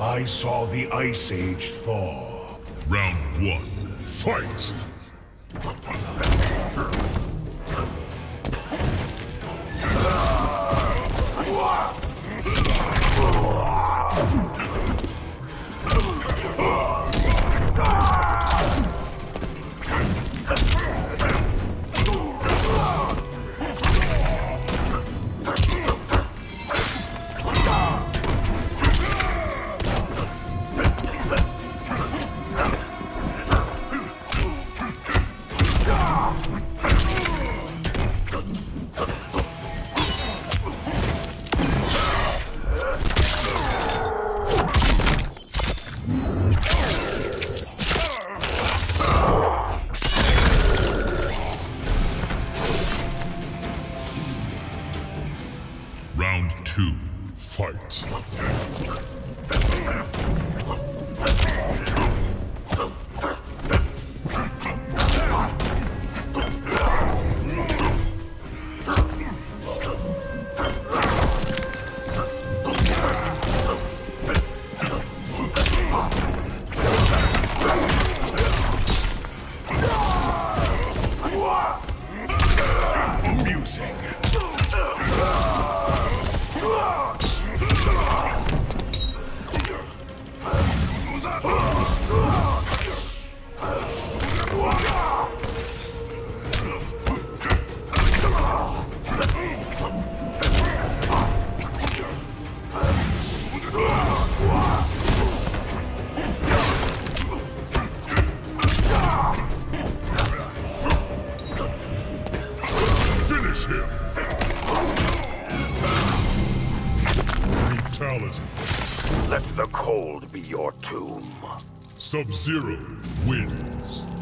I saw the Ice Age thaw. Round 1, fight! Round 2, fight! Amusing. Finish him! Brutality. Let the cold be your tomb. Sub-Zero wins.